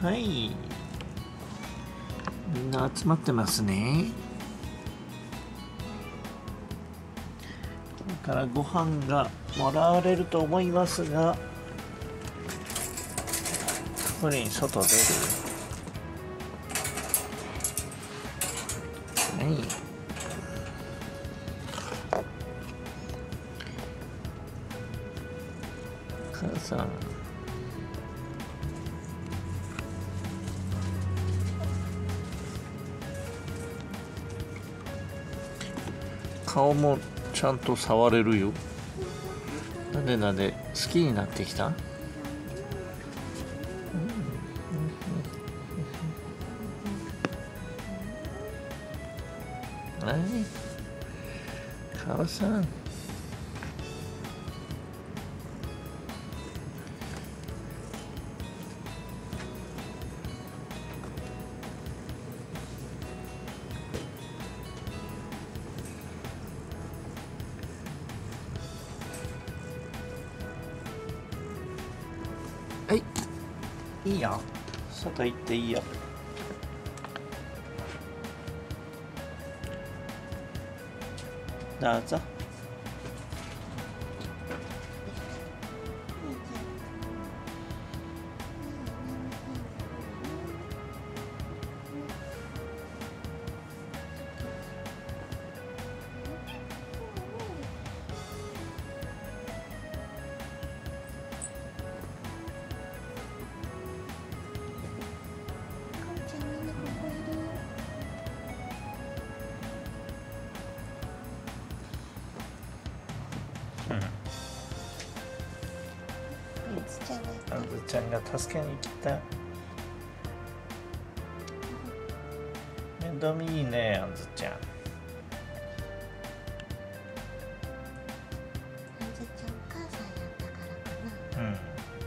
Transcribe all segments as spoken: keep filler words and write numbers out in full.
はい、みんな集まってますね。これからご飯がもらわれると思いますが、これに外出る。はい、母さん、顔もちゃんと触れるよ。なんでなんで好きになってきた？はい、母さん。はい、いいよ。外行っていいよ。どうぞ。あずちゃんが助けに来た。面倒見いいね、あずちゃん。 あずちゃんお母さんやったからかな。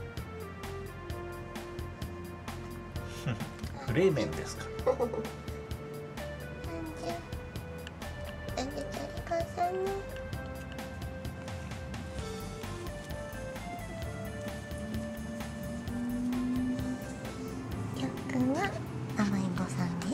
うん。フレーメンですか。 あんじゃ、あずちゃんお母さんに。は甘えん坊さんです。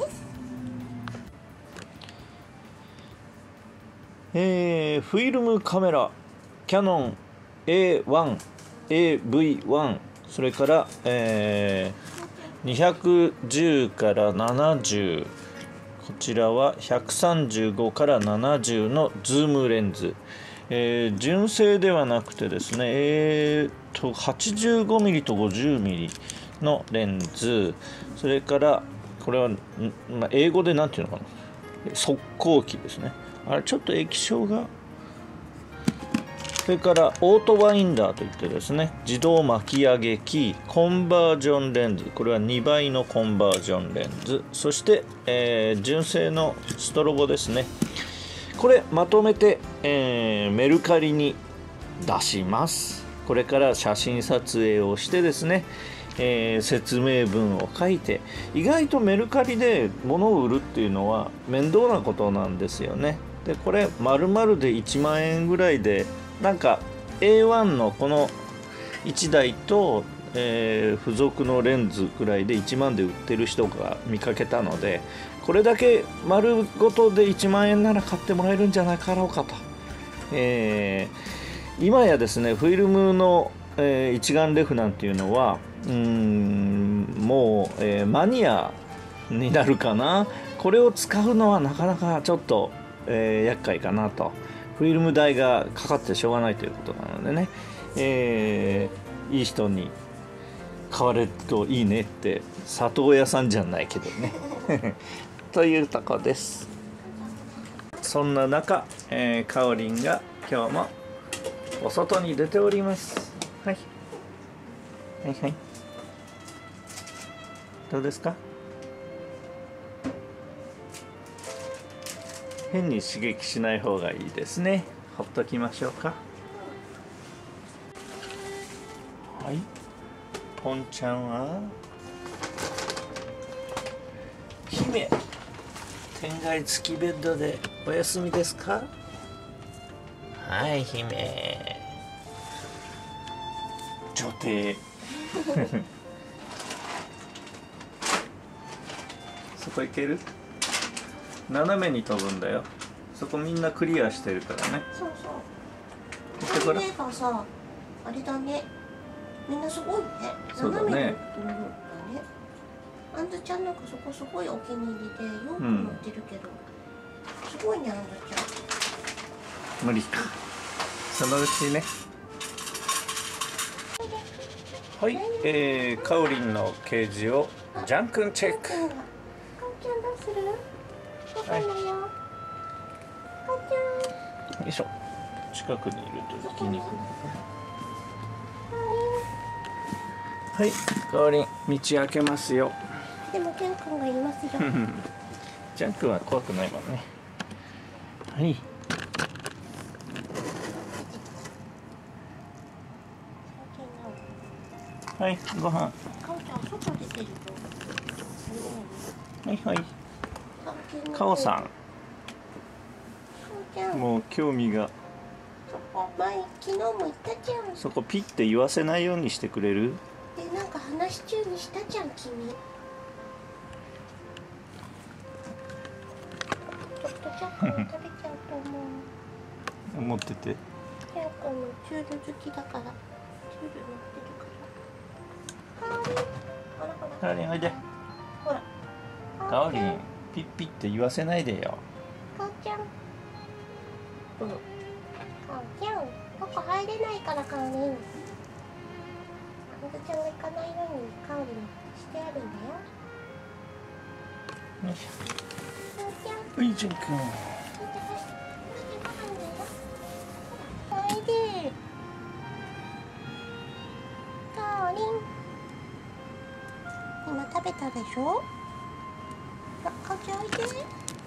えー、フィルムカメラキヤノン エーワン、エーブイワン、それから、えー、にひゃくじゅうからななじゅう、こちらはひゃくさんじゅうごからななじゅうのズームレンズ、えー、純正ではなくてですね、えー、と はちじゅうごミリ と ごじゅうミリ のレンズ、それからこれは、まあ、英語でなんていうのかな、速攻機ですね。あれちょっと液晶が、それからオートワインダーといってですね、自動巻き上げ機、コンバージョンレンズ、これはにばいのコンバージョンレンズ、そして、えー、純正のストロボですね。これまとめて、えー、メルカリに出します。これから写真撮影をしてですね、えー、説明文を書いて、意外とメルカリで物を売るっていうのは面倒なことなんですよね。でこれ丸々でいちまんえんぐらいで、なんか エーワン のこのいちだいと、えー、付属のレンズくらいでいちまんで売ってる人が見かけたので、これだけ丸ごとでいちまんえんなら買ってもらえるんじゃなかろうかと、えー、今やですねフィルムの、えー、一眼レフなんていうのはうーんもう、えー、マニアになるかな。これを使うのはなかなかちょっと、えー、厄介かなと。フィルム代がかかってしょうがないということなのでね、えー、いい人に買われるといいねって、里親さんじゃないけどねというとこです。そんな中、えー、かおりんが今日もお外に出ております。はい、はいはい、どうですか？変に刺激しない方がいいですね。ほっときましょうか。はい、ポンちゃんは姫、天蓋付きベッドでお休みですか？はい、姫女帝こ行ける？斜めに飛ぶんだよ。そこみんなクリアしてるからね。 そうそう。 行ってこれ。 これがさ、あれだね。みんなすごいね。 そうだね。 斜めに乗るんだね。あんずちゃんなんかそこすごいお気に入りでよく乗ってるけど、うん、すごいねあんずちゃん。 無理か。そのうちね。はい、えー、かおりんのケージをジャン君チェック。 かおちゃんどうする？どこだよ。かおちゃん。 よいしょ。近くにいると行きにくい。はい、かおりん、道開けますよ。 でもジャン君がいますよ。 ジャン君は怖くないもんね。はい。はい、ご飯。 かおちゃん外出てると。 はいはい。かおさん。 かおちゃん。 もう興味が。 そこ前昨日も言ったじゃん。 そこピッて言わせないようにしてくれる？ でなんか話し中にしたじゃん君。ちょっとジャン君食べちゃうと思う。 思ってて。 ジャン君もチュール好きだからチュール乗ってるから。かおりん。ほらほら。 かおりんおいで。 ほら。 かおりんピッピって言わせないでよ。 かおちゃん。うん。かおちゃん。ここ入れないからかおりん。あんずちゃんが行かないようにかおりんしてあるんだよ。 よいしかおちゃん。 ょ。はい、ジャン君。 おいで。かおりん。今食べたでしょ。あ、かおちゃんおいで。おいで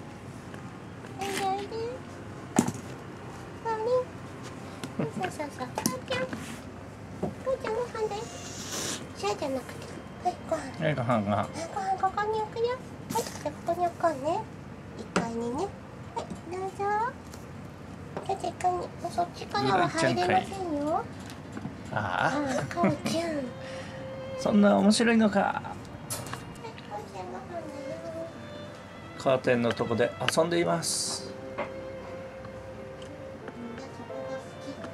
おいで。かおりん。そうそうそう。かおちゃん。かおちゃんご飯だよ。シャーじゃなくて。はい、ご飯。 はい、ご飯が。 ご飯ここに置くよ。はい、じゃあここに置こうね。一階にね。はい、どうぞ。じゃあ一階に。そっちからは入れませんよ。 あああ、かおちゃん。はい、 あ、そんな面白いのか。 かおちゃんご飯だよ。 カーテンのとこで遊んでいます。 みんなそこが好き。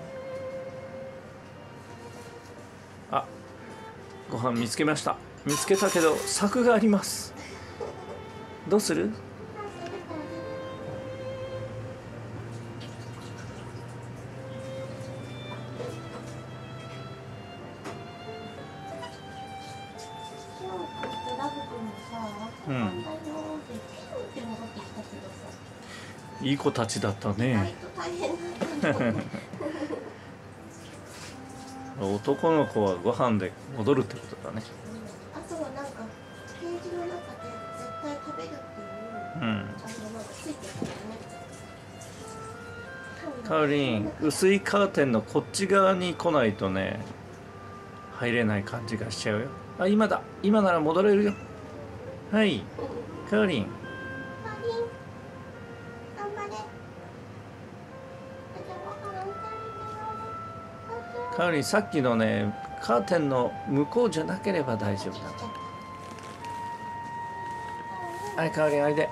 あ、ご飯見つけました。見つけたけど柵があります。どうする？うん。いい子たちだったね。男の子はご飯で戻るってことだね。 あとはなんかケージの中で絶対食べるっていう、 うん。 あのなんかついてるんだよね。 かおりん、薄いカーテンのこっち側に来ないとね、入れない感じがしちゃうよ。あ、今だ。今なら戻れるよ。はい。かおりん。 かおりん、頑張れ。 かおりん、さっきのね、カーテンの向こうじゃなければ大丈夫だ。はい、かおりん、おいで。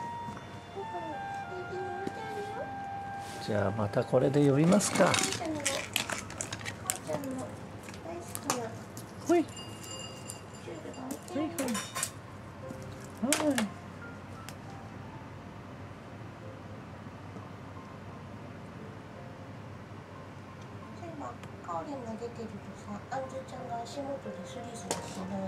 じゃあまたこれで呼びますか。ほい。はいはい。はい。 かおりんが出てるとさ、あんずちゃんが足元でスリスリしない。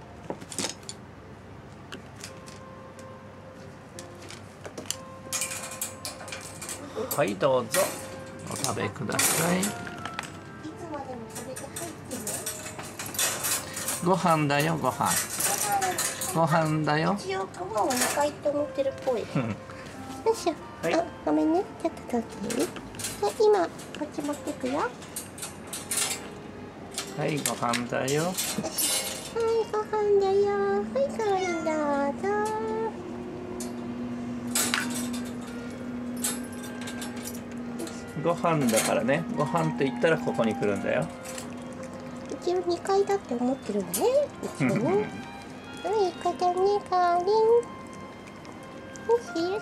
はい、どうぞお食べください。 いつまでも食べて入ってね。 ご飯だよ、ご飯。ご飯だよ。 一応ご飯はにかいって思ってるっぽい。よいしょ。 はい、 あ、ごめんね。ちょっとどうぞね。はい、今こっち持ってくよ。 はい、ご飯だよ。 はい、ご飯だよ。はい、かわいい、どうぞ。 ご飯だからね。ご飯って言ったらここに来るんだよ。 一応にかいだって思ってるのね。一応ね。はい、いい子だね、かおりん。 しよし。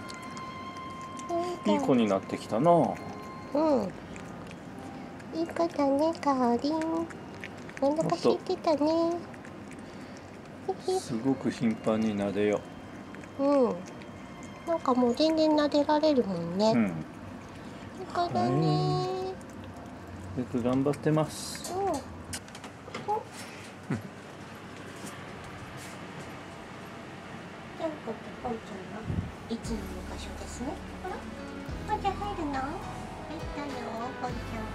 いい子になってきたな。うん。 いい子だね、かおりん。お腹空いてたね。 すごく頻繁に撫でよ。 うん。なんかもう全然撫でられるもんね。うん。いい子だね。 よく頑張ってます。うん。 ポンちゃんはいつもの場所ですね。ほら、ポンちゃん入るの？入ったよ、ポンちゃん。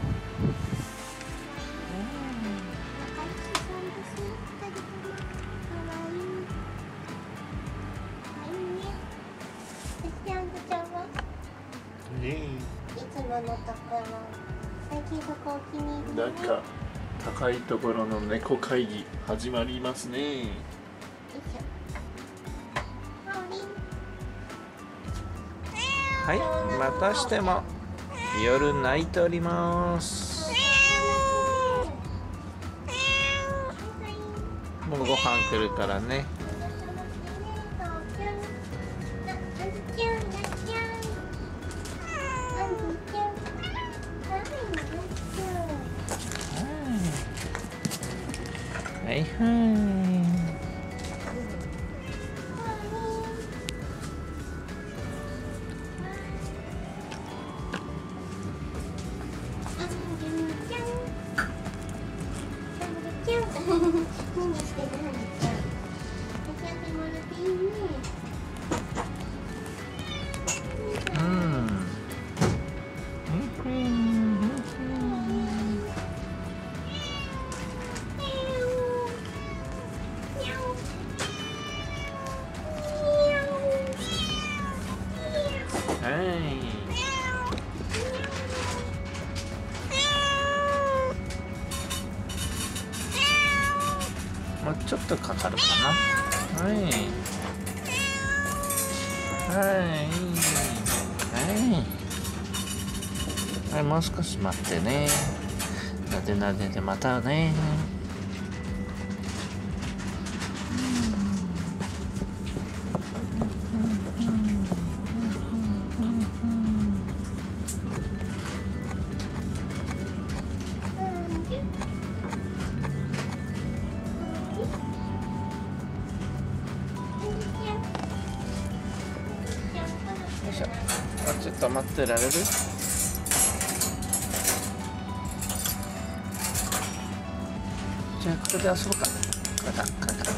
うん。仲良しさんです。二人とも可愛い。可愛いね。そしてあんずちゃんは？ ねえ。いつものところ。最近そこお気に入りね。 なんか高いところの猫会議始まりますね。よいしょ。はい、またしても夜泣いております。もうご飯来るからね。はいはい。 何してるの？ちゃん。お茶でもらっていいね。 うん。はい。もうちょっとかかるかな。はい。はい。はい。はい、もう少し待ってね。なでなででまたね。よいしょ。もうちょっと待ってられる？じゃあこれで遊ぼうか。これだ、これだ。これだ。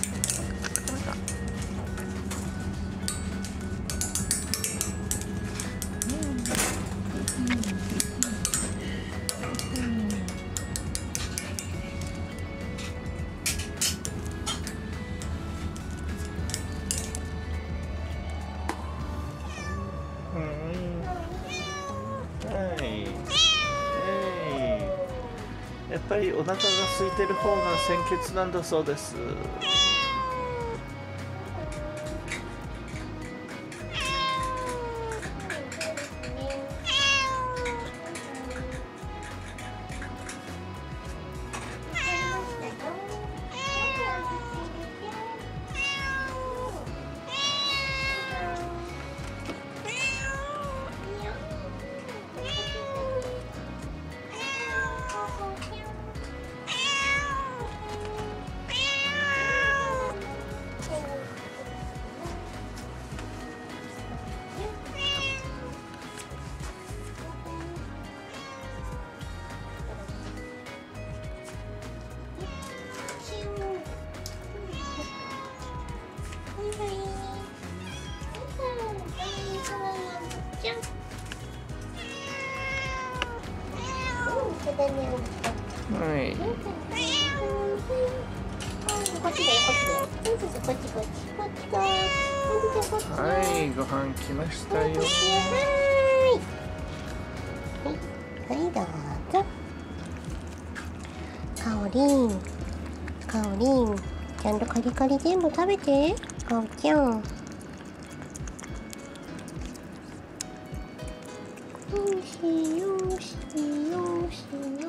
やっぱりお腹が空いてる方が先決なんだそうです。はい。こっちだよ、こっちだよ。こっちこっちこっちこっちこっち。はい、ご飯来ましたよ。はい。はい、どうぞ。かおりん、かおりん、ちゃんとカリカリ全部食べて、かおちゃん。よしよしよし。